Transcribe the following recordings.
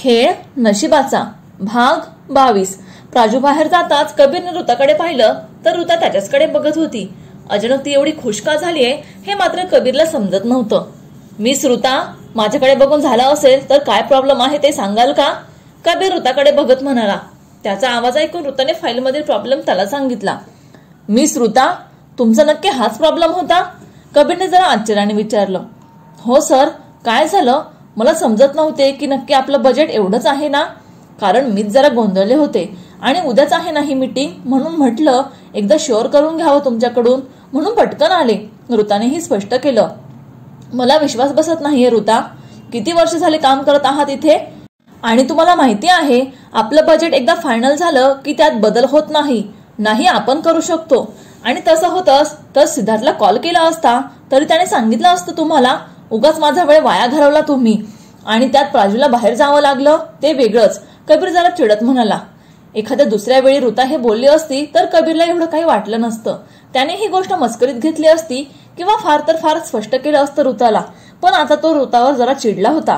खेळ नशिबाचा भाग 22। प्राजू बाहेर जाताच कबीरने ऋताकडे पाहिलं तर ऋता त्याच्याचकडे बघत होती। अचानक ती एवढी खुश का झालीये हे मात्र कबीरला समजत नव्हतं। मिस ऋता, माझ्याकडे बघून झालं असेल तर काय प्रॉब्लेम आहे ते सांगाल का? कबीर ऋताकडे बघत म्हणाला। त्याचा आवाज ऐकून ऋताने फाईलमधील प्रॉब्लेम त्याला सांगितला। मिस ऋता, तुमचा नक्की हाच प्रॉब्लेम होता? कबीरने जरा आश्चर्याने विचारलं। हो सर, काय झालं? मला समजत नव्हते की नक्की आपलं बजेट एवढंच आहे ना, कारण मीच जरा गोंधळले होते आणि उद्याच आहे ना ही मीटिंग, म्हणून म्हटलं एकदा शुअर करून घ्यावं तुमच्याकडून, म्हणून पटकन आले। ऋतानेही स्पष्ट केलं। मला विश्वास बसत नाहीये ऋता, किती वर्ष झाले काम करत आहात इथे आणि तुम्हाला माहिती आहे आपलं बजेट एकदा फायनल झालं की त्यात बदल होत नाही आपण करू शकतो। आणि तसं होतंच तर सिद्धार्थला कॉल केला असता तरी त्याने सांगितलं असतं तुम्हाला। उगाच माझा वेळ वाया घालवला तुम्ही आणि त्यात प्राजूला बाहेर जावं लागलं ते वेगळंच। कबीर जरा चिडत म्हणाला। एखाद्या दुसऱ्या वेळी ऋता हे बोलली असती तर कबीरला एवढं काही वाटलं नसतं, त्याने ही गोष्ट मस्करीत घेतली असती किंवा फार तर फार स्पष्ट केलं असतं ऋताला, पण आता तो ऋतावर जरा चिडला होता।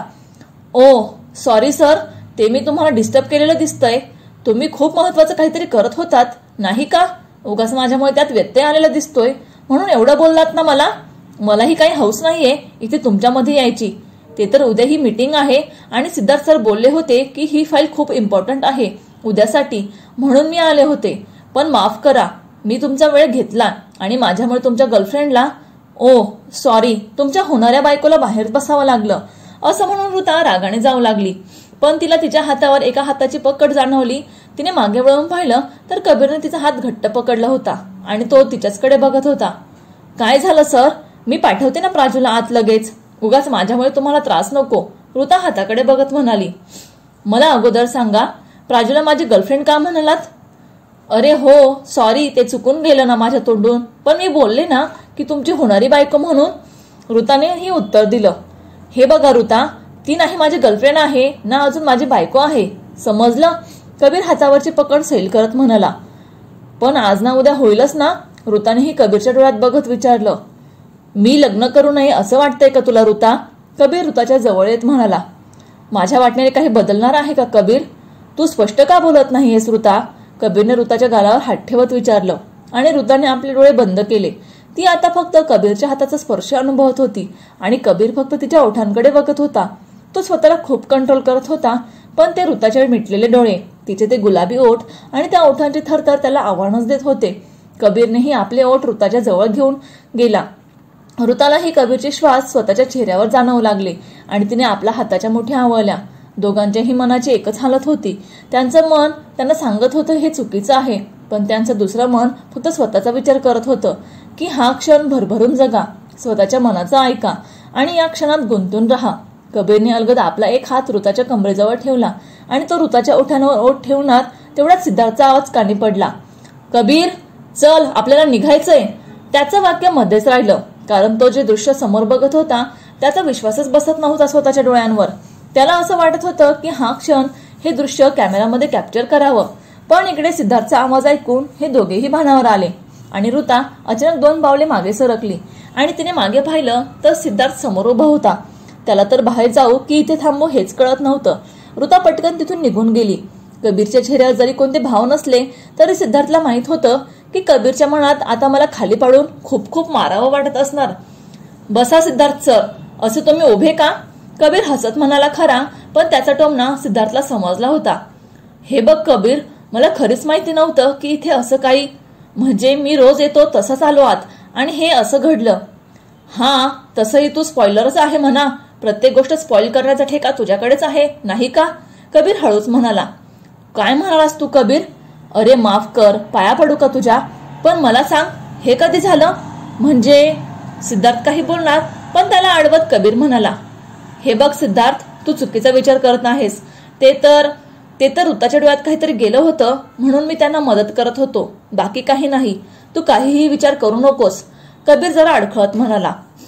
ओ सॉरी सर, ते मी तुम्हाला डिस्टर्ब केलेलं दिसतंय। तुम्ही खूप महत्वाचं काहीतरी करत होतात नाही का? उगाच माझ्यामुळे त्यात व्यत्यय आलेला दिसतोय म्हणून एवढं बोललात ना मलाही काही हौस नाहीये इथे तुमच्यामध्ये यायची। ते तर उद्या ही मीटिंग आहे आणि सिद्धार्थ सर बोलले होते की ही फाईल खूप इम्पॉर्टंट आहे उद्यासाठी, म्हणून मी आले होते। पण माफ करा, मी तुमचा वेळ घेतला आणि माझ्यामुळे तुमच्या गर्लफ्रेंडला सॉरी, तुमच्या होणाऱ्या बायकोला बाहेर बसावं लागलं असं म्हणून ऋता रागाने जाऊ लागली। पण तिला तिच्या हातावर एका हाताची पकड जाणवली। तिने मागे वळून पाहिलं तर कबीरने तिचा हात घट्ट पकडला होता आणि तो तिच्याचकडे बघत होता। काय झालं सर? मी पाठवते ना प्राजूला आत लगेच, उगाच माझ्यामुळे तुम्हाला त्रास नको, ऋता हाताकडे बघत म्हणाली। मला अगोदर सांगा, प्राजूला माझी गर्लफ्रेंड का म्हणालात? अरे हो सॉरी, ते चुकून गेलं ना माझ्या तोंडून, पण मी बोलले ना की तुमची होणारी बायको म्हणून। ऋताने ही उत्तर दिलं। हे बघा ऋता, ती नाही माझी गर्लफ्रेंड आहे ना अजून माझी बायको आहे, समजलं? कबीर हातावरची पकड सैल करत म्हणाला। पण आज ना उद्या होईलच ना? ऋतानेही कबीरच्या डोळ्यात बघत विचारलं। मी लग्न करू नये असं वाटतंय का तुला ऋता? कबीर ऋताच्या जवळ येत म्हणाला। माझ्या वाटण्याने काही बदलणार आहे का कबीर? तू स्पष्ट का बोलत नाहीयेस ऋता? कबीरने ऋताच्या गालावर हात ठेवत विचारलं आणि ऋताने आपले डोळे बंद केले। ती आता फक्त कबीरच्या हाताचा स्पर्श अनुभवत होती आणि कबीर फक्त तिच्या ओठांकडे बघत होता। तो स्वतःला खूप कंट्रोल करत होता, पण ते ऋताचे मिटलेले डोळे, तिचे ते गुलाबी ओठ आणि त्या ओठांचे थरथर त्याला आव्हानच देत होते। कबीरनेही आपले ओठ ऋताच्या जवळ घेऊन गेला। ऋतालाही कबीरचे श्वास स्वतःच्या चेहऱ्यावर जाणवू लागले आणि तिने आपल्या हाताच्या मुठ्या आवळल्या। दोघांच्याही मनाची एकच हालत होती। त्यांचं मन त्यांना सांगत होतं हे चुकीचं आहे, पण त्यांचं दुसरं मन फक्त स्वतःचा विचार करत होतं की हा क्षण भरभरून जगा, स्वतःच्या मनाचा ऐका आणि या क्षणात गुंतून राहा। कबीरने अलगद आपला एक हात ऋताच्या कमरेजवळ ठेवला आणि तो ऋताच्या ओठांवर ओठ ठेवणार तेवढ्यात सिद्धार्थचा आवाज कानी पडला। कबीर चल, आपल्याला निघायचंय। त्याचं वाक्य मध्येच राहिलं, कारण तो जे दृश्य समोर बघत होता त्याचा विश्वासच बसत नव्हता स्वतःच्या डोळ्यांवर। त्याला असं वाटत होतं की हा क्षण, हे दृश्य कॅमेरामध्ये कॅप्चर करावं, पण इकडे सिद्धार्थचा आवाज ऐकून हे दोघेही भानावर आले आणि ऋता अचानक 2 पावले मागे सरकली आणि तिने मागे पाहिलं तर सिद्धार्थ समोर उभा होता। त्याला तर बाहेर जाऊ की इथे थांबू हेच कळत नव्हतं। ऋता पटकन तिथून निघून गेली। कबीरच्या चेहऱ्यावर जरी कोणते भाव नसले तरी सिद्धार्थला माहित होतं की कबीरच्या मनात आता मला खाली पाडून खूप खूप मारावं वाटत असणार। बसा सिद्धार्थ सर, असे तुम्ही उभे का? कबीर हसत म्हणाला खरा, पण त्याचा टोमणा सिद्धार्थला समजला होता। हे बघ कबीर, मला खरीच माहिती नव्हतं की इथे असं काही, म्हणजे मी रोज येतो तसंच आलो आत आणि हे असं घडलं। हा, तसंही तू स्पॉइलरच आहे म्हणा, प्रत्येक गोष्ट स्पॉइल करण्याचा ठेका तुझ्याकडेच आहे नाही का? कबीर हळूच म्हणाला। काय म्हणालास तू कबीर? अरे माफ कर, पाया पडू का तुझ्या? पण मला सांग, हे कधी झालं? म्हणजे सिद्धार्थ काही बोलणार, पण त्याला अडवत कबीर म्हणाला। हे बघ सिद्धार्थ, तू चुकीचा विचार करत नाहीस। ते तर ऋताच्या डोळ्यात काहीतरी गेलं होतं म्हणून मी त्यांना मदत करत होतो, बाकी काही नाही। तू काहीही विचार करू नकोस, कबीर जरा अडखळत म्हणाला।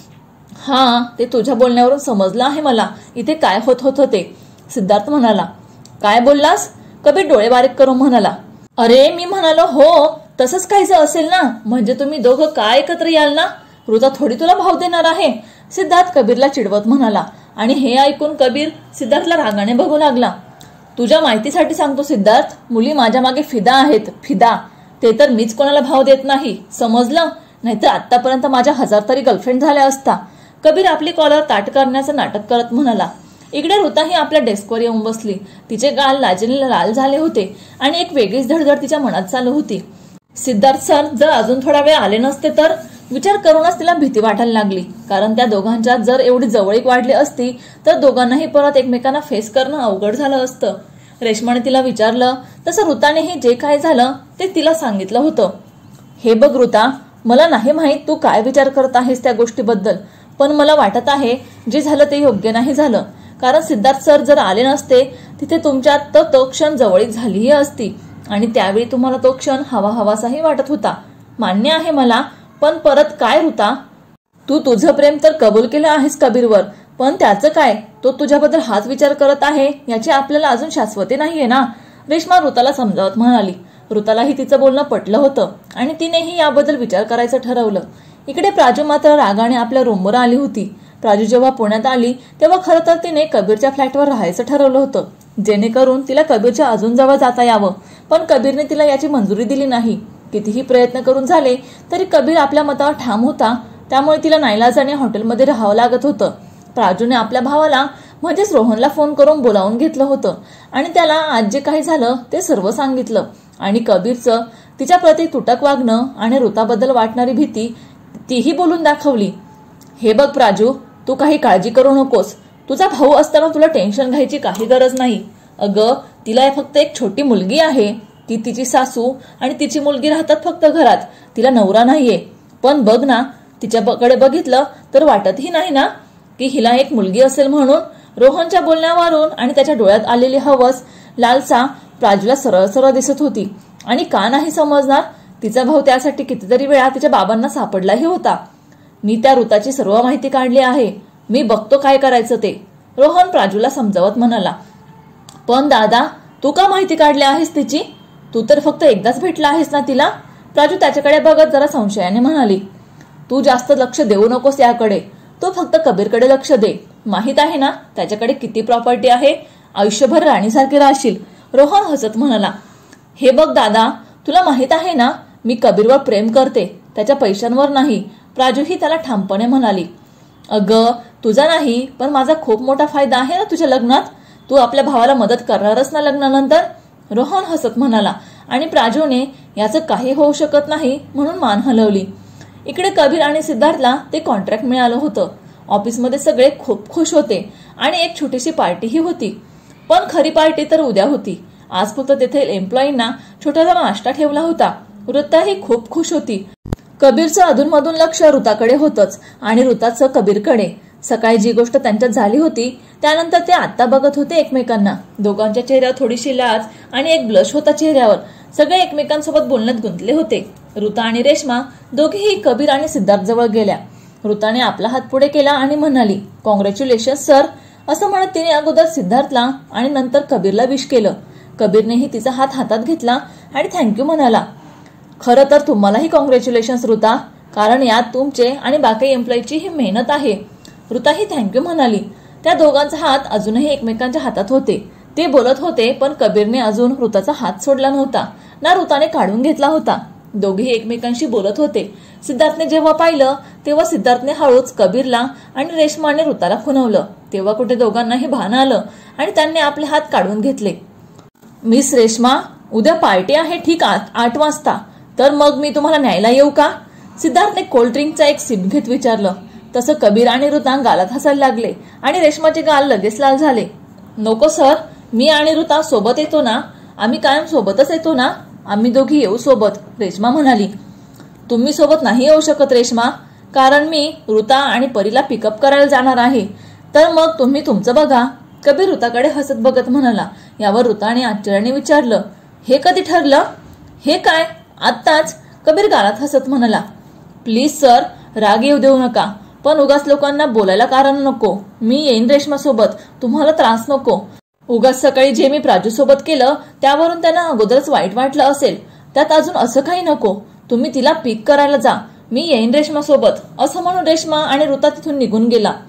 हा, ते तुझ्या बोलण्यावरून समजलं आहे मला इथे काय होत होतं ते, सिद्धार्थ म्हणाला। काय बोललास? कबीर डोळे बारीक करून म्हणाला। अरे मी म्हणालो हो तसंच काहीच असेल ना, म्हणजे तुम्ही दोघं काय एकत्र याल ना? ऋता थोडी तुला भाव देणार आहे, सिद्धार्थ कबीरला चिडवत म्हणाला। आणि हे ऐकून कबीर सिद्धार्थला रागाने बघू लागला. तुझ्या माहितीसाठी सांगतो सिद्धार्थ, मुली माझ्या मागे फिदा आहेत, फिदा. ते तर मीच कोणाला भाव देत नाही, समजलं? नाहीतर आतापर्यंत माझ्या 1000 तरी गर्लफ्रेंड झाल्या असता. कबीर आपली कॉलर ताट करण्याचं नाटक करत म्हणाला. इकडे ऋताही आपल्या डेस्कवर येऊन बसली. तिचे गाल लाजेने लाल झाले होते आणि एक वेगळीच धडधड तिच्या मनात चालू होती. सिद्धार्थ सर जर अजून थोडा वेळ आले नसते तर, विचार करूनच तिला भीती वाटायला लागली. कारण त्या दोघांच्यात जर एवढी जवळीक वाढली असती तर दोघांनाही परत एकमेकांना फेस करणं अवघड झालं असतं. रेश्माने तिला विचारलं तसं ऋतानेही जे काय झालं ते तिला सांगितलं होतं. हे बघ ऋता, मला नाही माहीत तू काय विचार करत आहेस त्या गोष्टीबद्दल, पण मला वाटत आहे जे झालं ते योग्य नाही झालं. कारण सिद्धार्थ सर जर आले नसते तिथे तुमच्यात तर तो क्षण जवळीक झालीही असती आणि त्यावेळी तुम्हाला तो क्षण हवाहवासाही वाटत होता. मान्य आहे मला, पण परत काय ऋता, तू तुझं प्रेम तर कबूल केलं आहेस कबीरवर, पण त्याचं काय? तो तुझ्याबद्दल हाच विचार करत आहे याची आपल्याला अजून शाश्वती नाहीये ना, रेश्मा ऋताला समजावत म्हणाली. ऋतालाही तिचं बोलणं पटलं होतं आणि तिनेही याबद्दल विचार करायचं ठरवलं. इकडे प्राजू मात्र रागाने आपल्या रूमवर आली होती. प्राजू जेव्हा पुण्यात आली तेव्हा खरं तर तिने कबीरच्या फ्लॅटवर राहायचं ठरवलं होतं, जेणेकरून तिला कबीरच्या अजून जवळ जाता यावं. पण कबीरने तिला याची मंजुरी दिली नाही. कितीही प्रयत्न करून झाले तरी कबीर आपल्या मतावर ठाम होता, त्यामुळे तिला नाईलाजाने हॉटेलमध्ये राहावं लागत होतं. प्राजूने आपल्या भावाला म्हणजेच रोहनला फोन करून बोलावून घेतलं होतं आणि त्याला आज जे काही झालं ते सर्व सांगितलं आणि कबीरचं तिच्या प्रती तुटक वागणं आणि ऋताबद्दल वाटणारी भीती तीही बोलून दाखवली. हे बघ प्राजू, तू काही काळजी करू नकोस. तुझा भाऊ असताना तुला टेन्शन घ्यायची काही गरज नाही. अगं, तिला फक्त एक छोटी मुलगी आहे. ती तिची सासू आणि तिची मुलगी राहतात फक्त घरात. तिला नवरा नाहीये. पण बघ ना, तिच्याकडे बघितलं तर वाटतही नाही ना की हिला एक मुलगी असेल म्हणून. रोहनच्या बोलण्यावरून आणि त्याच्या डोळ्यात आलेली हवस, लालसा प्राजूला सरळ सरळ दिसत होती. आणि का नाही समजणार, तिचा भाऊ त्यासाठी कितीतरी वेळा तिच्या बाबांना सापडलाही होता. मी त्या ऋताची सर्व माहिती काढली आहे. मी बघतो काय करायचं ते, रोहन प्राजूला समजावत म्हणाला. पण दादा, तू का माहिती काढली आहेस तिची? तू तर फक्त एकदाच भेटला आहेस ना तिला? प्राजू त्याच्याकडे बघत जरा संशयाने म्हणाली. तू जास्त लक्ष देऊ नकोस याकडे, तो फक्त कबीरकडे लक्ष दे. माहित आहे ना त्याच्याकडे किती प्रॉपर्टी आहे. आयुष्यभर राणीसारखे राहशील, रोहन हसत म्हणाला. हे बघ दादा, तुला माहित आहे ना मी कबीरवर प्रेम करते, त्याच्या पैशांवर नाही, प्राजूही त्याला ठामपणे म्हणाली. अगं, तुझा नाही पण माझा खूप मोठा फायदा आहे ना तुझ्या लग्नात. तू आपल्या भावाला मदत करणारच ना लग्नानंतर, रोहन हसत म्हणाला. आणि प्राजूने याचं काही होऊ शकत नाही म्हणून मान हलवली. इकडे कबीर आणि सिद्धार्थला ते कॉन्ट्रॅक्ट मिळालं होतं. ऑफिसमध्ये सगळे खूप खुश होते आणि एक छोटीशी पार्टीही होती. पण खरी पार्टी तर उद्या होती. आज फक्त तेथे एम्प्लॉईंना छोटासा नाश्ता ठेवला होता. ऋताही खूप खुश होती. कबीरचं अधूनमधून लक्ष ऋताकडे होतंच आणि ऋताचं कबीरकडे. सकाळी जी गोष्ट त्यांच्यात झाली होती त्यानंतर ते आता बघत होते एकमेकांना. दोघांच्या चेहऱ्यावर थोडीशी लाज आणि एक ब्लश होता चेहऱ्यावर. सगळे एकमेकांसोबत बोलण्यात गुंतले होते. ऋता आणि रेश्मा दोघेही कबीर आणि सिद्धार्थ जवळ गेल्या. ऋताने आपला हात पुढे केला आणि म्हणाली, कॉंग्रॅच्युलेशन सर, असं म्हणत तिने अगोदर सिद्धार्थला आणि नंतर कबीरला विश केलं. कबीरनेही तिचा हात हातात घेतला आणि थँक्यू म्हणाला. खरं तर तुम्हालाही कॉंग्रॅच्युलेशन्स ऋता, कारण यात तुमचे आणि बाकी एम्प्लॉईची ही मेहनत आहे. ऋताही थँक्यू म्हणाली. त्या दोघांचा हात अजूनही एकमेकांच्या हातात होते. ते बोलत होते पण कबीरने अजून ऋताचा हात सोडला नव्हता ना ऋताने काढून घेतला होता. दोघेही एकमेकांशी बोलत होते. सिद्धार्थने जेव्हा पाहिलं तेव्हा सिद्धार्थने हळूच कबीरला आणि रेश्माने ऋताला खुणवलं. तेव्हा कुठे दोघांनाही भान आलं आणि त्यांनी आपले हात काढून घेतले. मिस रेश्मा, उद्या पार्टी आहे ठीक 8 वाजता, तर मग मी तुम्हाला न्यायला येऊ का? सिद्धार्थने कोल्ड्रिंकचा एक सिप घेत विचारलं. तसं कबीर आणि ऋता गालात हसायला लागले आणि रेश्माचे गाल लगेच लाल झाले. नको सर, मी आणि ऋता सोबत येतो ना, आम्ही कायम सोबतच येतो ना, आम्ही दोघी येऊ सोबत, रेश्मा म्हणाली. तुम्ही सोबत नाही येऊ शकत रेश्मा, कारण मी ऋता आणि परीला पिकअप करायला जाणार आहे. तर मग तुम्ही तुमचं बघा, कबीर ऋताकडे हसत बघत म्हणाला. यावर ऋताने आश्चर्याने विचारलं, हे कधी ठरलं? हे काय आत्ताच? कबीर गालात हसत म्हणाला. प्लीज सर, राग येऊ देऊ नका, पण उगाच लोकांना बोलायला कारण नको. मी येईन रेश्मा सोबत, तुम्हाला त्रास नको. उगाच सकाळी जे मी प्राजू सोबत केलं त्यावरून त्यांना अगोदरच वाईट वाटलं असेल, त्यात अजून असं काही नको. तुम्ही तिला पिक करायला जा, मी येईन रेश्मा सोबत, असं म्हणून रेश्मा आणि ऋता तिथून निघून गेला.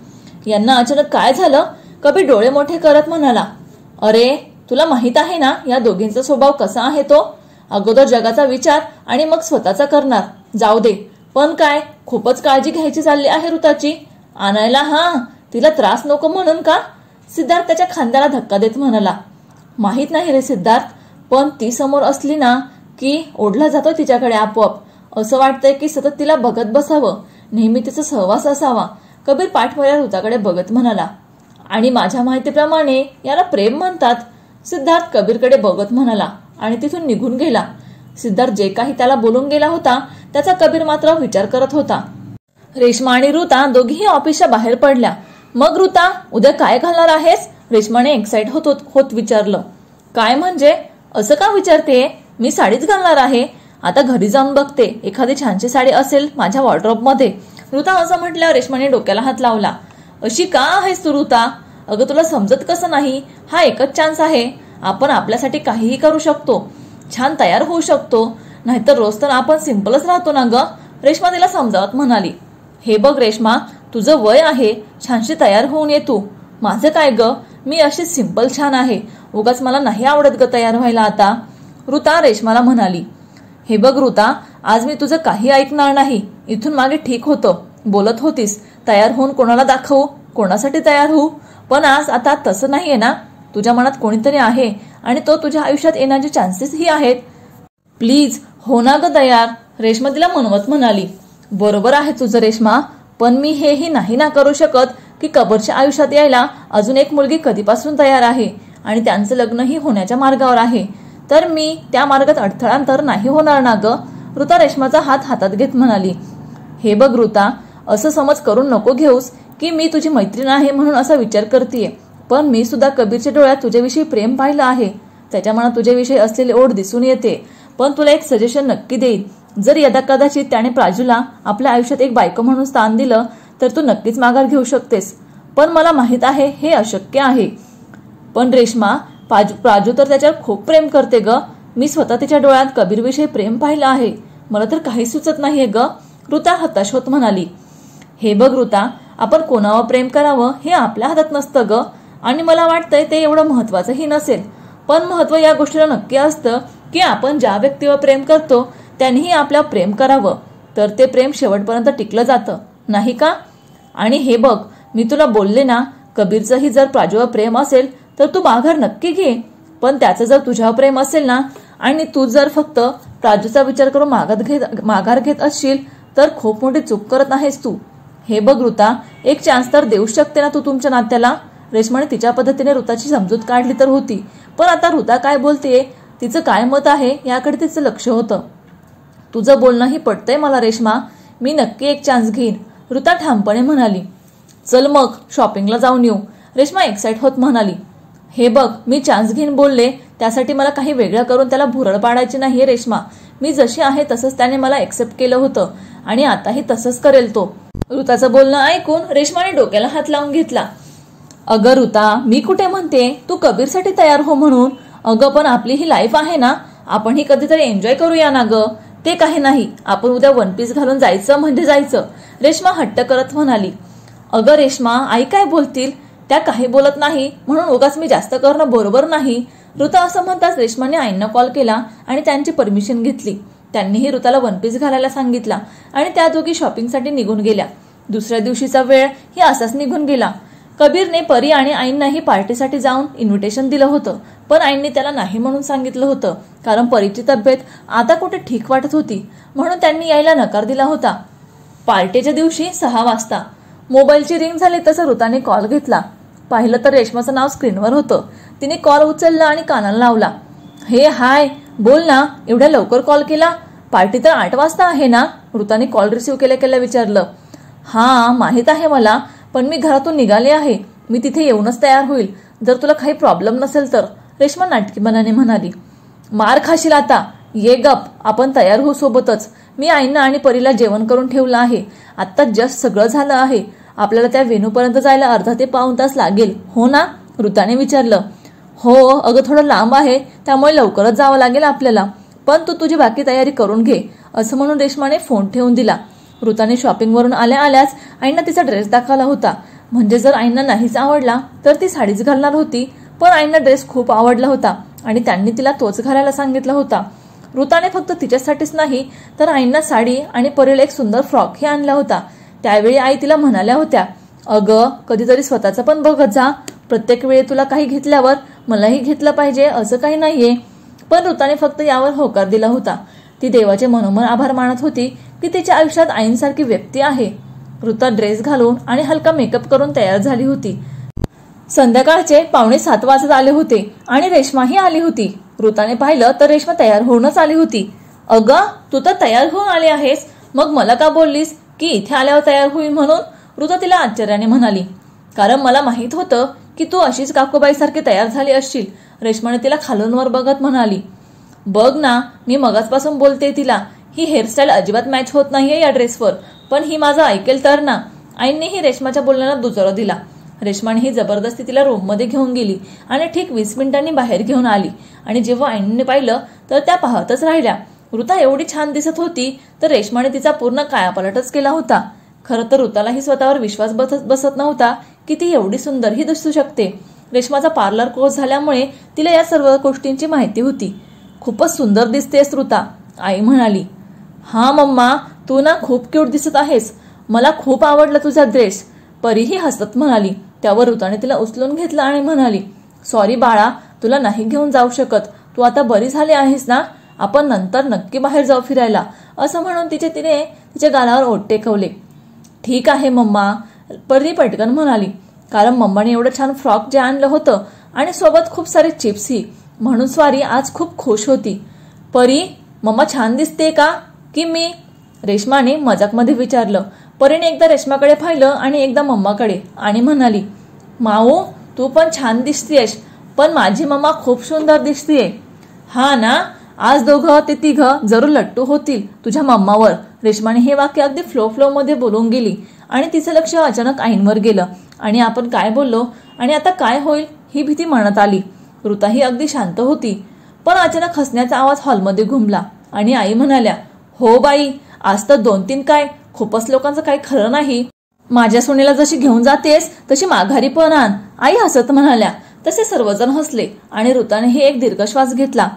यांना अचानक काय झालं? कबीर डोळे मोठे करत म्हणाला, अरे तुला माहित आहे ना या दोघींचा स्वभाव कसा आहे तो? अगोदर जगाचा विचार आणि मग स्वतःचा करणार. जाऊ दे, पण काय खूपच काळजी घ्यायची चालली आहे ऋताची. आणायला? हा, तिला त्रास नको म्हणून का? सिद्धार्थ त्याच्या खांद्याला धक्का देत म्हणाला. माहित नाही रे सिद्धार्थ, पण ती समोर असली ना की ओढला जातो तिच्याकडे आपोआप. असं वाटतंय की सतत तिला बघत बसावं, नेहमी तिचा सहवास असावा. कबीर पाठमोऱ्या ऋताकडे बघत म्हणाला. आणि माझ्या माहितीप्रमाणे याला प्रेम म्हणतात. सिद्धार्थ कबीरकडे बघत म्हणाला आणि तिथून निघून गेला. सिद्धार्थ जे काही त्याला बोलून गेला होता त्याचा कबीर मात्र विचार करत होता. रेश्मा आणि ऋता दोघीही ऑफिसच्या बाहेर पडल्या. मग ऋता, उद्या काय घालणार आहेस? रेश्माने एक्साइट होत विचारलं. काय म्हणजे? असं का विचारते? मी साडीच घालणार आहे. आता घरी जाऊन बघते, एखादी छानशी साडी असेल माझ्या वॉर्डरोबमध्ये. ऋता असं म्हटल्यावर रेश्माने डोक्याला हात लावला. अशी का आहेस तू ऋता? अगं तुला समजत कसं नाही? हा एकच चान्स आहे. आपण आपल्यासाठी काहीही करू शकतो, छान तयार होऊ शकतो. नाहीतर रोज तर आपण सिंपलच राहतो ना ग. रेश्मा तिला समजावत म्हणाली. हे बघ रेश्मा, तुझं वय आहे, छानशी तयार होऊन ये तू. माझं काय ग, मी अशी सिंपल छान आहे. उगाच मला नाही आवडत ग तयार व्हायला आता. ऋता रेश्माला म्हणाली. हे बघ ऋता, आज मी तुझं काही ऐकणार नाही. इथून मागे ठीक होतं, बोलत होतीस तयार होऊन कोणाला दाखवू, कोणासाठी तयार होऊ. पण आज आता तसं नाहीये ना. तुझ्या मनात कोणीतरी आहे आणि तो तुझ्या आयुष्यात येण्याचे चान्सेसही आहेत. प्लीज हो ना ग तयार. रेश्मा तिला म्हणवत म्हणाली. बरोबर आहे तुझं रेश्मा, पण मी हेही नाही ना करू शकत की कबीरच्या आयुष्यात यायला अजून एक मुलगी कधीपासून तयार आहे आणि त्यांचं लग्नही होण्याच्या मार्गावर आहे. तर मी त्या मार्गात अडथळा तर नाही होणार ना ग. ऋता रेश्माचा हात हातात घेत म्हणाली. हे बघ ऋता, असं समज करून नको घेऊस की मी तुझी मैत्रीण आहे म्हणून असा विचार करतेय. पण मी सुद्धा कबीरच्या डोळ्यात तुझ्याविषयी प्रेम पाहिलं आहे. त्याच्या मनात तुझ्याविषयी असलेली ओढ दिसून येते. पण तुला एक सजेशन नक्की देईन. जर यदा कदाचित त्याने प्राजूला आपल्या आयुष्यात एक बायको म्हणून स्थान दिलं तर तू नक्कीच माघार घेऊ शकतेस. पण मला माहित आहे हे अशक्य आहे. पण रेश्मा, प्राजू तर त्याच्यावर खूप प्रेम करते ग. मी स्वतः तिच्या डोळ्यात कबीरविषयी प्रेम पाहिलं आहे. मला तर काही सुचत नाहीये ग. ऋता हताश होत म्हणाली. हे बघ ऋता, आपण कोणावर प्रेम करावं हे आपल्या हातात नसतं ग. आणि मला वाटतंय ते एवढं महत्वाचंही नसेल. पण महत्व या गोष्टीला नक्की असतं की आपण ज्या व्यक्तीवर प्रेम करतो त्यांनीही आपल्यावर प्रेम करावं. तर ते प्रेम शेवटपर्यंत टिकलं जातं, नाही का? आणि हे बघ, मी तुला बोलले ना, कबीरचंही जर प्राजूवर प्रेम असेल तर तू माघार नक्की घे. पण त्याचं जर तुझ्यावर प्रेम असेल ना आणि तू जर फक्त प्राजूचा विचार करून माघार घेत असशील तर खूप मोठी चूक करत आहेस तू. हे बघ ऋता, एक चान्स तर देऊ शकते ना तू तुमच्या नात्याला. रेश्माने तिच्या पद्धतीने ऋताची समजूत काढली तर होती. पण आता ऋता काय बोलतेय, तिचं काय मत आहे याकडे तिचं लक्ष होतं. तुझं बोलणंही पटतंय मला रेश्मा, मी नक्की एक चान्स घेईन. ऋता ठामपणे म्हणाली. चल मग शॉपिंगला जाऊन येऊ. रेश्मा एक्साइट होत म्हणाली. हे बघ, मी चान्स घेईन बोलले त्यासाठी मला काही वेगळं करून त्याला भुरळ पाडायची नाहीये रेश्मा. मी जशी आहे तसंच त्याने मला एक्सेप्ट केलं होतं आणि आताही तसंच करेल तो. ऋताचं बोलणं ऐकून रेश्माने डोक्याला हात लावून घेतला. अगं ऋता, मी कुठे म्हणते तू कबीरसाठी तयार हो म्हणून. अगं पण आपली ही लाईफ आहे ना, आपण ही कधीतरी एन्जॉय करूया ना ग. ते काही नाही, आपण उद्या वन पीस घालून जायचं म्हणजे जायचं. रेश्मा हट्ट करत म्हणाली. अगं रेश्मा, आई काय बोलतील? त्या काही बोलत नाही म्हणून उगाच मी जास्त करणं बरोबर नाही. ऋता असं म्हणताच रेश्माने आईंना कॉल केला आणि त्यांची परमिशन घेतली. त्यांनीही ऋताला वन पीस घालायला सांगितला आणि त्या दोघी शॉपिंगसाठी निघून गेल्या. दुसऱ्या दिवशीचा वेळ ही असाच निघून गेला. कबीरने परी आणि आईंनाही पार्टीसाठी जाऊन इन्व्हिटेशन दिलं होतं. पण आईंनी त्याला नाही म्हणून सांगितलं होतं, कारण परीची तब्येत आता कुठे ठीक वाटत होती म्हणून त्यांनी यायला नकार दिला होता. पार्टीच्या दिवशी 6 वाजता मोबाईलची रिंग झाली तसं ऋताने कॉल घेतला. पाहिलं तर रेश्माचं नाव स्क्रीनवर होतं. तिने कॉल उचलला आणि कानाला लावला. हे हाय, बोल ना, एवढ्या लवकर कॉल केला? पार्टी तर 8 वाजता आहे ना? ऋताने कॉल रिसीव्ह केल्या विचारलं. हा माहित आहे मला, पण मी घरातून निघाले आहे. मी तिथे येऊनच तयार होईल जर तुला काही प्रॉब्लेम नसेल तर, रेश्मा नाटकीपणाने म्हणाली. मार खाशील आता, ये गप, आपण तयार होऊ सोबतच. मी आईंना आणि परीला जेवण करून ठेवलं आहे. आत्ता जस्ट सगळं झालं आहे. आपल्याला त्या वेणूपर्यंत जायला अर्धा ते पाऊण तास लागेल, हो ना? ऋताने विचारलं. हो अगं, थोडं लांब आहे त्यामुळे लवकरच जावं लागेल आपल्याला. पण तू तुझी बाकी तयारी करून घे, असं म्हणून रेश्माने फोन ठेवून दिला. ऋताने शॉपिंगवरून आल्याच आईंना तिचा ड्रेस दाखवला होता म्हणजे जर आईंना नाहीच आवडला तर ती साडीच घालणार होती, पण आईंना ड्रेस खूप आवडला होता आणि त्यांनी तिला तोच घालायला सांगितला होता. ऋताने फक्त तिच्यासाठीच नाही तर आईंना साडी आणि परीला एक सुंदर फ्रॉकही आणला होता. त्यावेळी आई तिला म्हणाल्या होत्या, अगं कधीतरी स्वतःचं पण बघत जा, प्रत्येक वेळी तुला काही घेतल्यावर मलाही घेतलं पाहिजे असं काही नाहीये. पण ऋताने फक्त यावर होकार दिला होता. ती देवाचे मनोमन आभार मानत होती की तिच्या आयुष्यात आईंसारखी व्यक्ती आहे. ऋता ड्रेस घालून आणि हलका मेकअप करून तयार झाली होती. संध्याकाळचे 6:45 वाजत आले होते आणि रेश्माही आली होती. ऋताने पाहिलं तर रेश्मा तयार होऊनच आली होती. अगं तू तर तयार होऊन आली आहेस, मग मला का बोललीस की इथे आल्यावर तयार होईल म्हणून? ऋता तिला आश्चर्याने म्हणाली. कारण मला माहित होतं की तू अशीच काकूबाईसारखी तयार झाली असशील. रेश्माने तिला खालूनवर बघत म्हणाली. बघ ना, मी मगाचपासून बोलते तिला, ही हेअरस्टाईल अजिबात मॅच होत नाहीये या ड्रेसवर, पण ही माझं ऐकेल तर ना. आईंनीही रेश्माच्या बोलण्याला दुजोरा दिला. रेश्माने ही जबरदस्ती तिला रूममध्ये घेऊन गेली आणि ठीक 20 मिनिटांनी बाहेर घेऊन आली. आणि जेव्हा आईंनी पाहिलं तर त्या पाहतच राहिल्या. ऋता एवढी छान दिसत होती तर रेश्माने तिचा पूर्ण कायापालटच केला होता. खरं तर ऋतालाही स्वतःवर विश्वास बसत नव्हता की ती एवढी सुंदरही दिसू शकते. रेश्माचा पार्लर कोर्स झाल्यामुळे तिला या सर्व गोष्टींची माहिती होती. खूपच सुंदर दिसतेस ऋता, आई म्हणाली. हा मम्मा, तू ना खूप क्यूट दिसत आहेस, मला खूप आवडला तुझा ड्रेस, परीही हसत म्हणाली. त्यावर ऋताने तिला उचलून घेतलं आणि म्हणाली, सॉरी बाळा, तुला नाही घेऊन जाऊ शकत, तू आता बरी झाली आहेस ना, आपण नंतर नक्की बाहेर जाऊ फिरायला, असं म्हणून तिने तिच्या गालावर ओठ टेकवले. ठीक आहे मम्मा, परी पटकन म्हणाली. कारण मम्माने एवढं छान फ्रॉक जे आणलं होतं आणि सोबत खूप सारे चिप्सही, म्हणून स्वारी आज खूप खुश होती. परी, मम्मा छान दिसते का की मी? रेश्माने मजाकमध्ये विचारलं. परीने एकदा रेश्माकडे पाहिलं आणि एकदा मम्माकडे आणि म्हणाली, माऊ तू पण छान दिसतेस, पण माझी मम्मा खूप सुंदर दिसतेय. हा ना, आज दोघं ते तिघं जरूर लट्टू होतील तुझ्या मम्मावर. रेश्माने हे वाक्य अगदी फ्लो मध्ये बोलून गेली आणि तिचं लक्ष अचानक आईंवर गेलं आणि आपण काय बोललो आणि आता काय होईल ही भीती मनात आली. ऋताही अगदी शांत होती, पण अचानक हसण्याचा आवाज हॉलमध्ये घुमला आणि आई म्हणाल्या, हो बाई, आज तर 2-3 काय, खूपच लोकांचं काही खरं नाही. माझ्या सोनेला जशी घेऊन जातेस तशी माघारी पण आण, आई हसत म्हणाल्या. तसे सर्वजण हसले आणि ऋतानेही एक दीर्घ श्वास घेतला.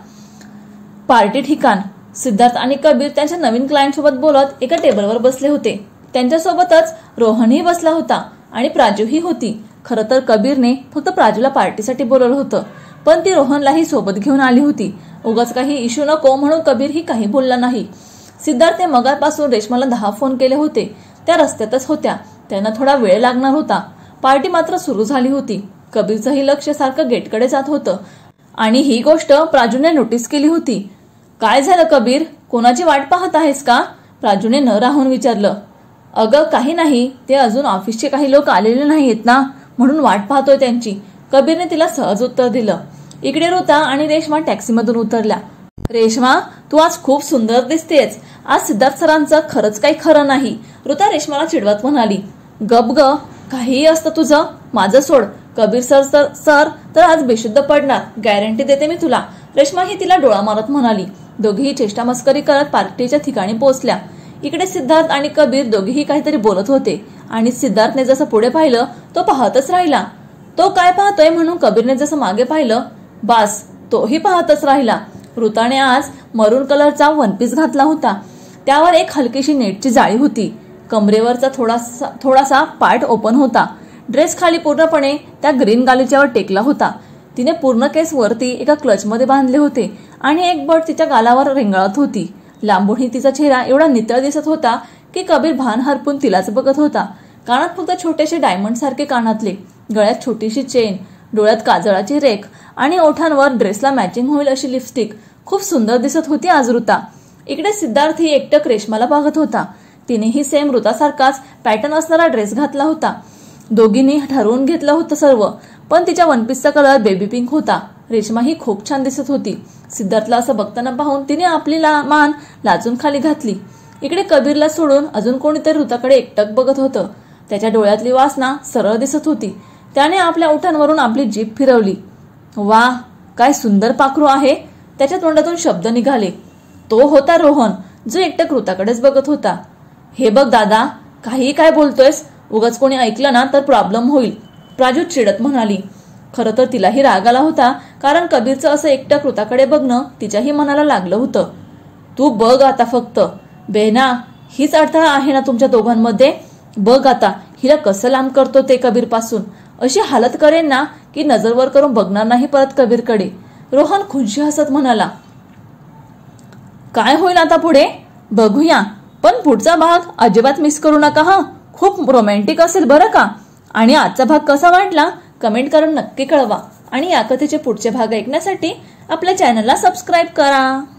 पार्टी ठिकाण. सिद्धार्थ आणि कबीर त्यांच्या नवीन क्लायंट सोबत बोलत एका टेबलवर बसले होते. त्यांच्यासोबतच रोहनही बसला होता आणि प्राजूही होती. खरं तर कबीरने फक्त प्राजूला पार्टीसाठी बोलवलं होतं, पण ती रोहनलाही सोबत घेऊन आली होती. उगाच काही इश्यू नको म्हणून कबीरही काही बोलला नाही. सिद्धार्थने मगापासून रेश्माला 10 फोन केले होते. त्या रस्त्यातच होत्या, त्यांना थोडा वेळ लागणार होता. पार्टी मात्र सुरू झाली होती. कबीरचंही लक्ष सारखं गेटकडे जात होतं आणि ही गोष्ट प्राजूने नोटीस केली होती. काय झालं कबीर, कोणाची वाट पाहत आहेस का? प्राजूने न राहून विचारलं. अगं काही नाही, ते अजून ऑफिसचे काही लोक आलेले नाहीत ना, म्हणून वाट पाहतोय त्यांची, कबीरने तिला सहज उत्तर दिलं. इकडे ऋता आणि रेश्मा टॅक्सीमधून उतरल्या. रेश्मा, तू आज खूप सुंदर दिसतेस, आज सिद्धार्थ सरांचं खरंच काही खरं नाही, ऋता रेश्माला चिडवत म्हणाली. गप ग, काहीही असतं तुझं, माझं सोड. कबीर सर तर आज बेशुद्ध पडणार, गॅरंटी देते मी तुला, रेश्मा ही तिला डोळा मारत म्हणाली. दोघेही चेष्टा मस्करी करत पार्टीच्या ठिकाणी पोहोचल्या. इकडे सिद्धार्थ आणि कबीर दोघेही काहीतरी बोलत होते आणि सिद्धार्थने जसं पुढे पाहिलं तो पाहतच राहिला. तो काय पाहतोय म्हणून कबीरने जसं मागे पाहिलं, बास तोही पाहतच राहिला. ऋताने आज मरून कलरचा वनपीस घातला होता. त्यावर एक हलकीशी नेटची जाळी होती. कमरेवरचा थोडासा पार्ट ओपन होता. ड्रेस खाली पूर्णपणे त्या ग्रीन गालीच्यावर टेकला होता. तिने पूर्ण केस वरती एका क्लचमध्ये बांधले होते आणि एक बट तिच्या गालावर रेंगाळत होती. लांबूनही तिचा चेहरा एवढा नितळ दिसत होता की कबीर भान हरपून तिलाच बघत होता. कानात फक्त छोटेसे डायमंड सारखे कानातले, गळ्यात छोटीशी चेन, डोळ्यात काजळाची रेख आणि ओठांवर ड्रेसला मॅचिंग होईल अशी लिपस्टिक. खूप सुंदर दिसत होती आज ऋता. इकडे सिद्धार्थ ही एकटक रेश्माला पाहत होता. तिनेही सेम ऋतासारखाच पॅटर्न असणारा ड्रेस घातला होता. दोघींनी ठरवून घेतलं होतं सर्व, पण तिच्या वनपीसचा कलर बेबी पिंक होता. रेश्मा ही खूप छान दिसत होती. सिद्धार्थला असं बघताना पाहून तिने आपली मान लाजून खाली घातली. इकडे कबीरला सोडून अजून कोणीतरी ऋताकडे एकटक बघत होतं. त्याच्या डोळ्यातली वासना सरळ दिसत होती. त्याने आपल्या ओठांवरून आपली जीभ फिरवली. वा, काय सुंदर पाखरू आहे, त्याच्या तोंडातून शब्द निघाले. तो होता रोहन, जो एकटक ऋताकडेच बघत होता. हे बघ दादा, काही काय बोलतोयस, उगाच कोणी ऐकलं ना तर प्रॉब्लेम होईल, प्राजू चिडत म्हणाली. खरं तर तिलाही राग आला होता, कारण कबीरचं असं एकटक ऋताकडे बघणं तिच्याही मनाला लागलं होतं. तू बघ आता फक्त बेहना, हीच अडथळा आहे ना तुमच्या दोघांमध्ये. बघ आता हिला कसं लांब करतो ते कबीर पासून. अशी हालत करेन ना की नजर वर करून बघणार नाही परत कबीरकडे. रोहन खुनशी हसत म्हणाला. काय होईल आता पुढे बघूया, पण पुढचा भाग अजिबात मिस करू नका हा. खूप रोमॅन्टिक असेल बरं का. आणि आजचा भाग कसा वाटला कमेंट करून नक्की कळवा. आणि या कथेचे पुढचे भाग ऐकण्यासाठी आपल्या चॅनलला सबस्क्राईब करा.